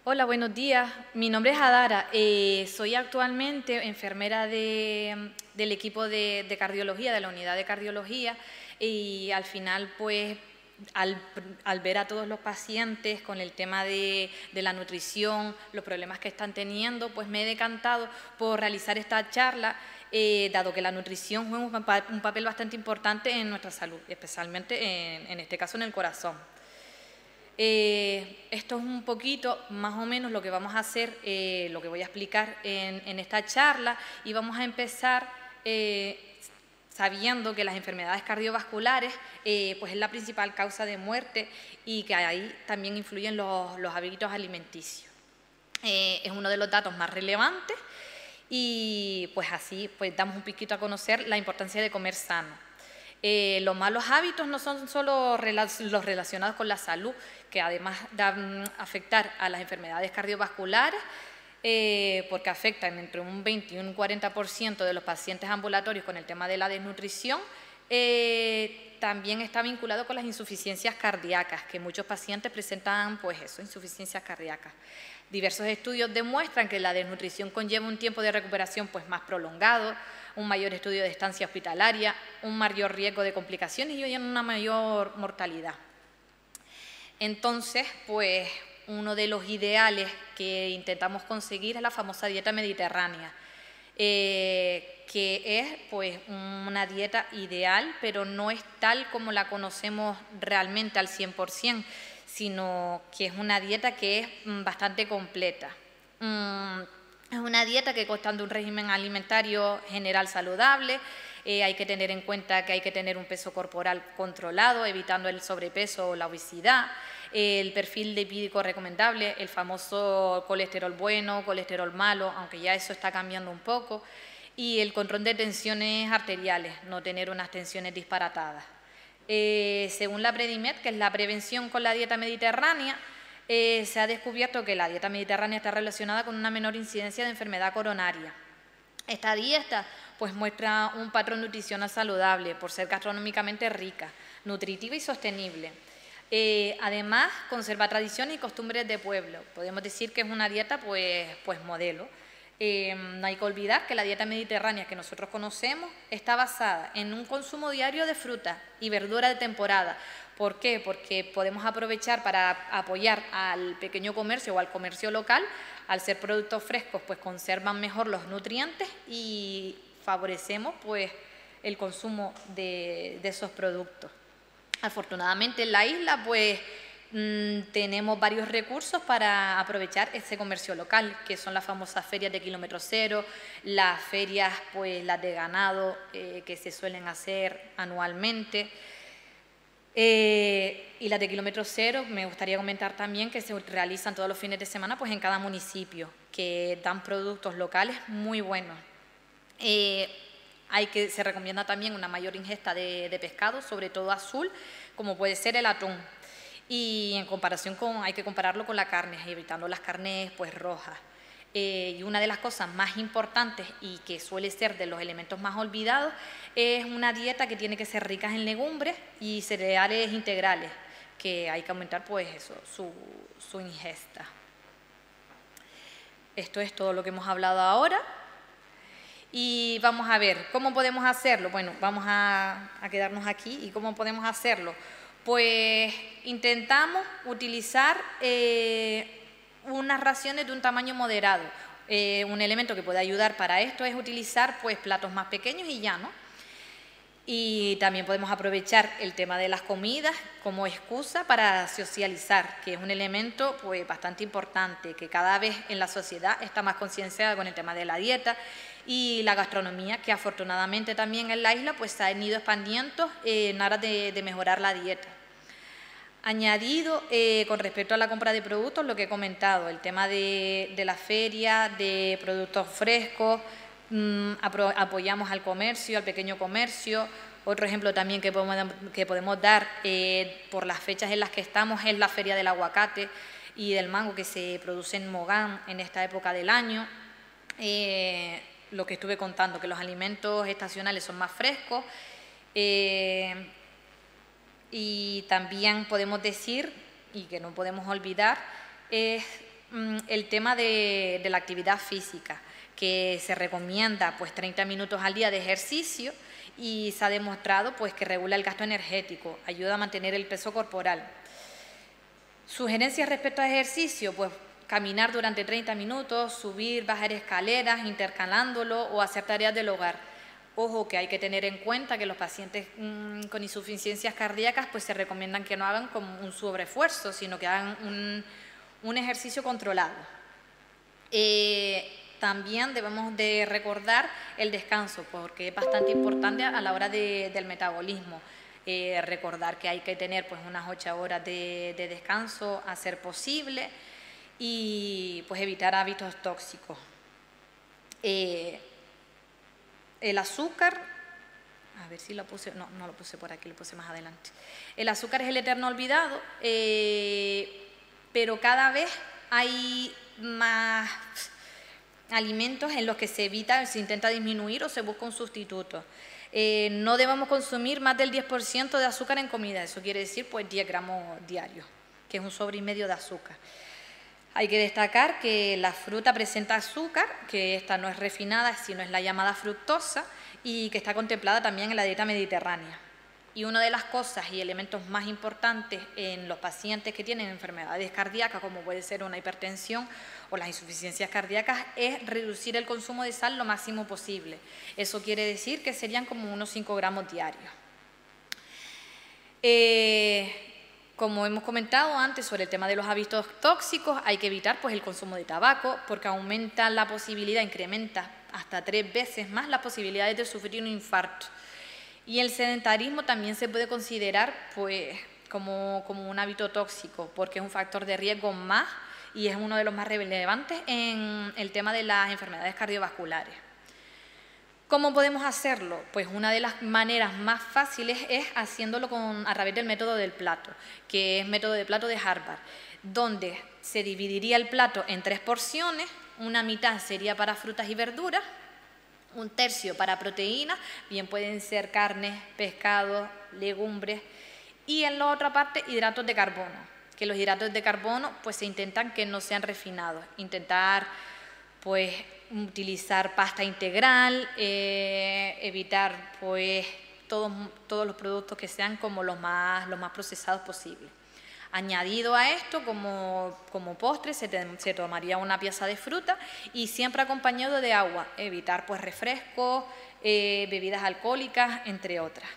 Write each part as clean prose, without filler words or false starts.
Hola, buenos días. Mi nombre es Adara. Soy actualmente enfermera del equipo de cardiología, de la unidad de cardiología, y al final, pues, al ver a todos los pacientes con el tema de la nutrición, los problemas que están teniendo, pues me he decantado por realizar esta charla, dado que la nutrición juega un papel bastante importante en nuestra salud, especialmente en este caso en el corazón. Esto es un poquito, más o menos, lo que vamos a hacer, lo que voy a explicar en esta charla, y vamos a empezar sabiendo que las enfermedades cardiovasculares pues es la principal causa de muerte y que ahí también influyen los hábitos alimenticios. Es uno de los datos más relevantes y pues así pues damos un poquito a conocer la importancia de comer sano. Los malos hábitos no son solo los relacionados con la salud, que además de afectar a las enfermedades cardiovasculares, porque afectan entre un 20 y un 40% de los pacientes ambulatorios con el tema de la desnutrición, también está vinculado con las insuficiencias cardíacas, que muchos pacientes presentan pues eso, insuficiencias cardíacas. Diversos estudios demuestran que la desnutrición conlleva un tiempo de recuperación pues más prolongado, un mayor estudio de estancia hospitalaria, un mayor riesgo de complicaciones y una mayor mortalidad. Entonces, pues uno de los ideales que intentamos conseguir es la famosa dieta mediterránea, que es pues una dieta ideal, pero no es tal como la conocemos realmente al 100%, sino que es una dieta que es bastante completa. Es una dieta que consta de un régimen alimentario general saludable. Hay que tener en cuenta que hay que tener un peso corporal controlado, evitando el sobrepeso o la obesidad, el perfil lipídico recomendable, el famoso colesterol bueno, colesterol malo, aunque ya eso está cambiando un poco, y el control de tensiones arteriales, no tener unas tensiones disparatadas. Según la Predimed, que es la prevención con la dieta mediterránea, se ha descubierto que la dieta mediterránea está relacionada con una menor incidencia de enfermedad coronaria. Esta dieta pues muestra un patrón nutricional saludable por ser gastronómicamente rica, nutritiva y sostenible. Además, conserva tradiciones y costumbres de pueblo. Podemos decir que es una dieta pues modelo. No hay que olvidar que la dieta mediterránea que nosotros conocemos está basada en un consumo diario de fruta y verdura de temporada. ¿Por qué? Porque podemos aprovechar para apoyar al pequeño comercio o al comercio local. Al ser productos frescos, pues conservan mejor los nutrientes y favorecemos pues el consumo de esos productos. Afortunadamente en la isla pues tenemos varios recursos para aprovechar ese comercio local, que son las famosas ferias de kilómetro cero, las ferias pues las de ganado que se suelen hacer anualmente. Y las de kilómetro cero, me gustaría comentar también que se realizan todos los fines de semana pues en cada municipio, que dan productos locales muy buenos. Se recomienda también una mayor ingesta de pescado, sobre todo azul, como puede ser el atún. Y en comparación hay que compararlo con la carne, evitando las carnes pues rojas. Y una de las cosas más importantes y que suele ser de los elementos más olvidados es una dieta que tiene que ser rica en legumbres y cereales integrales, que hay que aumentar pues eso, su ingesta. Esto es todo lo que hemos hablado ahora. Y vamos a ver, ¿cómo podemos hacerlo? Bueno, vamos a quedarnos aquí. ¿Y cómo podemos hacerlo? Pues intentamos utilizar unas raciones de un tamaño moderado. Un elemento que puede ayudar para esto es utilizar pues platos más pequeños y llanos. Y también podemos aprovechar el tema de las comidas como excusa para socializar, que es un elemento pues bastante importante, que cada vez en la sociedad está más concienciada con el tema de la dieta y la gastronomía, que afortunadamente también en la isla pues se han ido expandiendo en aras de mejorar la dieta. Añadido con respecto a la compra de productos, lo que he comentado, el tema de la feria, de productos frescos, apoyamos al comercio, al pequeño comercio. Otro ejemplo también que podemos dar por las fechas en las que estamos es la feria del aguacate y del mango que se produce en Mogán en esta época del año. Lo que estuve contando, que los alimentos estacionales son más frescos. Y también podemos decir, y que no podemos olvidar, es el tema de la actividad física, que se recomienda pues 30 minutos al día de ejercicio y se ha demostrado pues que regula el gasto energético, ayuda a mantener el peso corporal. Sugerencias respecto a ejercicio, pues caminar durante 30 minutos, subir, bajar escaleras, intercalándolo o hacer tareas del hogar. Ojo que hay que tener en cuenta que los pacientes con insuficiencias cardíacas pues se recomiendan que no hagan como un sobreesfuerzo, sino que hagan un ejercicio controlado. También debemos de recordar el descanso, porque es bastante importante a la hora del metabolismo. Recordar que hay que tener pues unas 8 horas de descanso a ser posible y pues evitar hábitos tóxicos. El azúcar, a ver si lo puse, no lo puse por aquí, lo puse más adelante. El azúcar es el eterno olvidado, pero cada vez hay más alimentos en los que se evita, se intenta disminuir o se busca un sustituto. No debemos consumir más del 10% de azúcar en comida, eso quiere decir pues 10 gramos diarios, que es 1,5 sobres de azúcar. Hay que destacar que la fruta presenta azúcar, que esta no es refinada, sino es la llamada fructosa y que está contemplada también en la dieta mediterránea. Y una de las cosas y elementos más importantes en los pacientes que tienen enfermedades cardíacas, como puede ser una hipertensión o las insuficiencias cardíacas, es reducir el consumo de sal lo máximo posible. Eso quiere decir que serían como unos 5 gramos diarios. Como hemos comentado antes sobre el tema de los hábitos tóxicos, hay que evitar pues el consumo de tabaco porque aumenta la posibilidad, incrementa hasta 3 veces más las posibilidades de sufrir un infarto. Y el sedentarismo también se puede considerar pues como un hábito tóxico porque es un factor de riesgo más y es uno de los más relevantes en el tema de las enfermedades cardiovasculares. ¿Cómo podemos hacerlo? Pues una de las maneras más fáciles es haciéndolo a través del método del plato, que es método de plato de Harvard, donde se dividiría el plato en 3 porciones, una mitad sería para frutas y verduras, 1/3 para proteínas, bien pueden ser carnes, pescados, legumbres, y en la otra parte hidratos de carbono, que los hidratos de carbono pues se intentan que no sean refinados, intentar pues utilizar pasta integral, evitar pues todos los productos que sean como los más procesados posibles. Añadido a esto, como postre, se tomaría una pieza de fruta y siempre acompañado de agua, evitar pues refrescos, bebidas alcohólicas, entre otras.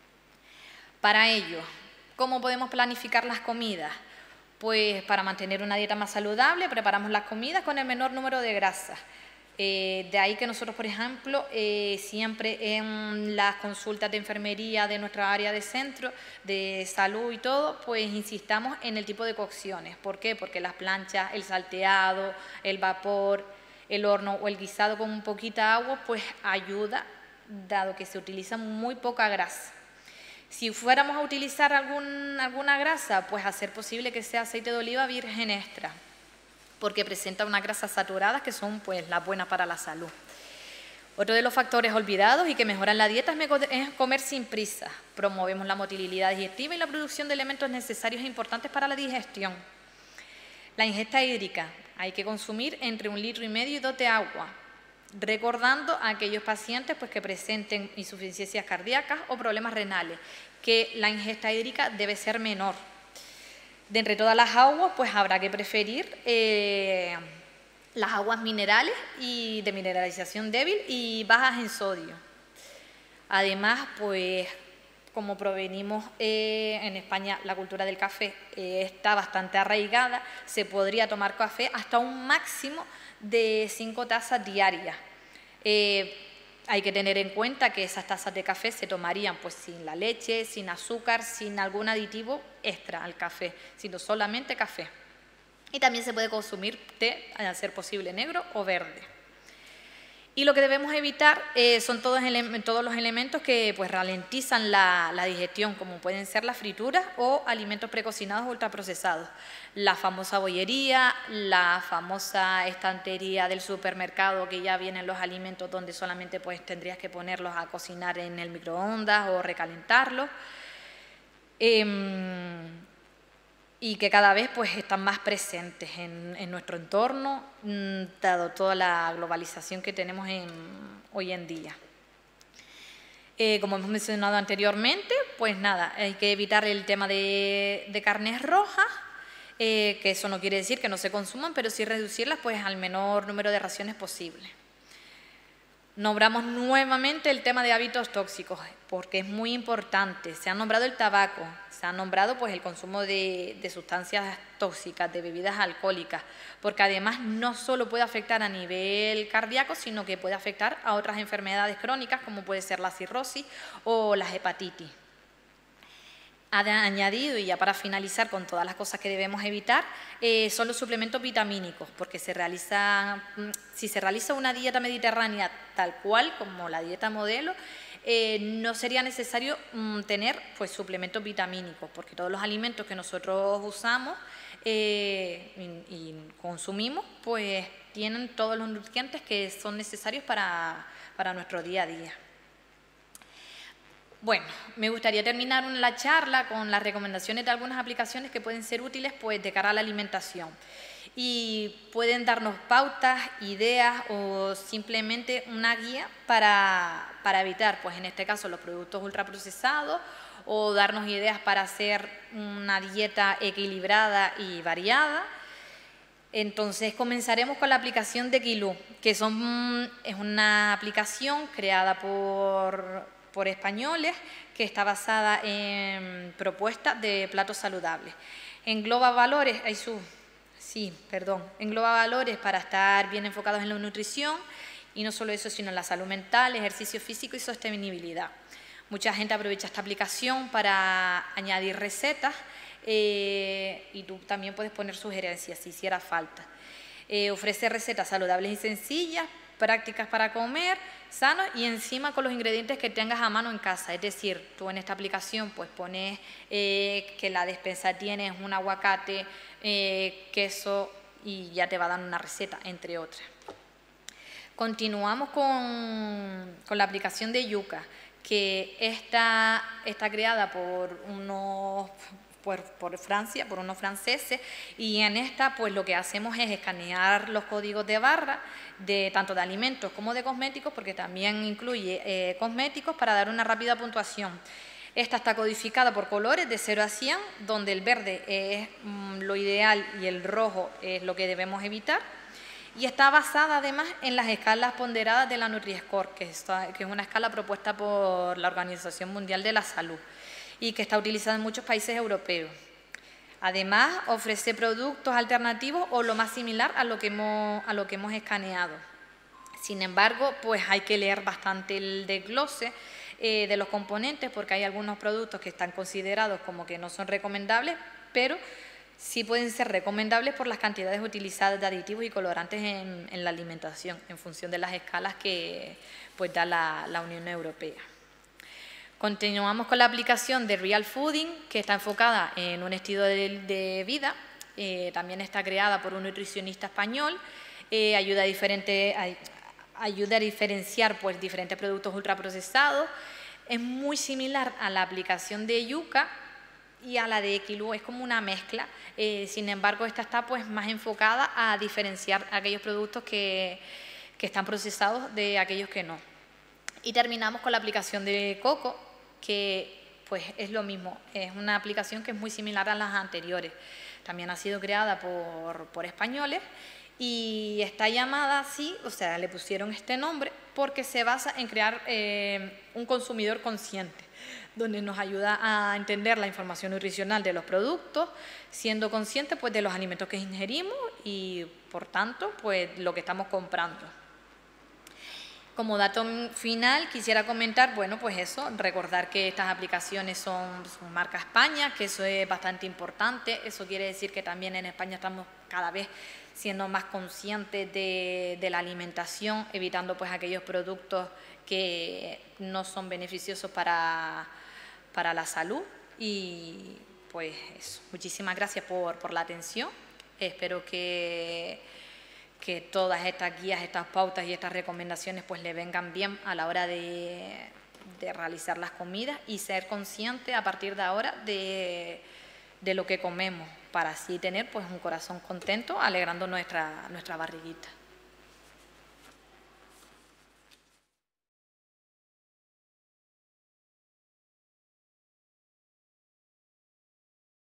Para ello, ¿cómo podemos planificar las comidas? Pues para mantener una dieta más saludable, preparamos las comidas con el menor número de grasas. De ahí que nosotros, por ejemplo, siempre en las consultas de enfermería de nuestra área de centro, de salud y todo, pues insistamos en el tipo de cocciones. ¿Por qué? Porque las planchas, el salteado, el vapor, el horno o el guisado con un poquita agua, pues ayuda, dado que se utiliza muy poca grasa. Si fuéramos a utilizar alguna grasa, pues hacer posible que sea aceite de oliva virgen extra, porque presenta unas grasas saturadas que son pues las buenas para la salud. Otro de los factores olvidados y que mejoran la dieta es comer sin prisa. Promovemos la motilidad digestiva y la producción de elementos necesarios e importantes para la digestión. La ingesta hídrica. Hay que consumir entre 1,5 litros y 2 de agua, recordando a aquellos pacientes pues, que presenten insuficiencias cardíacas o problemas renales, que la ingesta hídrica debe ser menor. De entre todas las aguas, pues habrá que preferir las aguas minerales y de mineralización débil y bajas en sodio. Además, pues como provenimos en España, la cultura del café está bastante arraigada, se podría tomar café hasta un máximo de 5 tazas diarias. Hay que tener en cuenta que esas tazas de café se tomarían pues sin la leche, sin azúcar, sin algún aditivo extra al café, sino solamente café. Y también se puede consumir té, a ser posible negro o verde. Y lo que debemos evitar son todos los elementos que pues, ralentizan la digestión, como pueden ser las frituras o alimentos precocinados o ultraprocesados. La famosa bollería, la famosa estantería del supermercado que ya vienen los alimentos donde solamente pues, tendrías que ponerlos a cocinar en el microondas o recalentarlos. y que cada vez pues están más presentes en nuestro entorno, dado toda la globalización que tenemos hoy en día. Como hemos mencionado anteriormente, pues nada, hay que evitar el tema de carnes rojas, que eso no quiere decir que no se consuman, pero sí reducirlas pues al menor número de raciones posible. Nombramos nuevamente el tema de hábitos tóxicos, porque es muy importante. Se ha nombrado el tabaco, se ha nombrado pues el consumo de sustancias tóxicas, de bebidas alcohólicas, porque además no solo puede afectar a nivel cardíaco, sino que puede afectar a otras enfermedades crónicas, como puede ser la cirrosis o las hepatitis. Ha añadido, y ya para finalizar con todas las cosas que debemos evitar, son los suplementos vitamínicos, porque si se realiza una dieta mediterránea tal cual, como la dieta modelo, no sería necesario tener pues, suplementos vitamínicos, porque todos los alimentos que nosotros usamos y consumimos, pues tienen todos los nutrientes que son necesarios para nuestro día a día. Bueno, me gustaría terminar la charla con las recomendaciones de algunas aplicaciones que pueden ser útiles pues, de cara a la alimentación y pueden darnos pautas, ideas o simplemente una guía para evitar, pues en este caso, los productos ultraprocesados o darnos ideas para hacer una dieta equilibrada y variada. Entonces comenzaremos con la aplicación de Qilú, que es una aplicación creada por españoles, que está basada en propuestas de platos saludables. Engloba valores, engloba valores para estar bien enfocados en la nutrición y no solo eso, sino en la salud mental, ejercicio físico y sostenibilidad. Mucha gente aprovecha esta aplicación para añadir recetas y tú también puedes poner sugerencias si hiciera falta. Ofrece recetas saludables y sencillas, prácticas para comer, sanos y encima con los ingredientes que tengas a mano en casa. Es decir, tú en esta aplicación pues pones que la despensa tienes un aguacate, queso y ya te va a dar una receta, entre otras. Continuamos con la aplicación de Yuka, que está creada por Francia, por unos franceses, y en esta pues lo que hacemos es escanear los códigos de barra tanto de alimentos como de cosméticos, porque también incluye cosméticos, para dar una rápida puntuación. Esta está codificada por colores de 0 a 100, donde el verde es lo ideal y el rojo es lo que debemos evitar. Y está basada además en las escalas ponderadas de la Nutri-Score, que es una escala propuesta por la Organización Mundial de la Salud y que está utilizada en muchos países europeos. Además, ofrece productos alternativos o lo más similar a lo que hemos escaneado. Sin embargo, pues hay que leer bastante el desglose de los componentes, porque hay algunos productos que están considerados como que no son recomendables, pero sí pueden ser recomendables por las cantidades utilizadas de aditivos y colorantes en la alimentación, en función de las escalas que pues, da la Unión Europea. Continuamos con la aplicación de Real Fooding, que está enfocada en un estilo de vida. También está creada por un nutricionista español. Ayuda a diferenciar pues, diferentes productos ultraprocesados. Es muy similar a la aplicación de Yuka y a la de Qilú, es como una mezcla. Sin embargo, esta está pues, más enfocada a diferenciar aquellos productos que están procesados de aquellos que no. Y terminamos con la aplicación de Coco, que pues es lo mismo, es una aplicación que es muy similar a las anteriores. También ha sido creada por españoles y está llamada así, o sea, le pusieron este nombre porque se basa en crear un consumidor consciente, donde nos ayuda a entender la información nutricional de los productos, siendo conscientes pues, de los alimentos que ingerimos y, por tanto, pues, lo que estamos comprando. Como dato final, quisiera comentar, bueno, pues eso, recordar que estas aplicaciones son marca España, que eso es bastante importante. Eso quiere decir que también en España estamos cada vez siendo más conscientes de la alimentación, evitando pues aquellos productos que no son beneficiosos para la salud. Y pues eso, muchísimas gracias por la atención. Espero que todas estas guías, estas pautas y estas recomendaciones pues le vengan bien a la hora de realizar las comidas y ser consciente a partir de ahora de lo que comemos. para así tener pues un corazón contento, alegrando nuestra barriguita.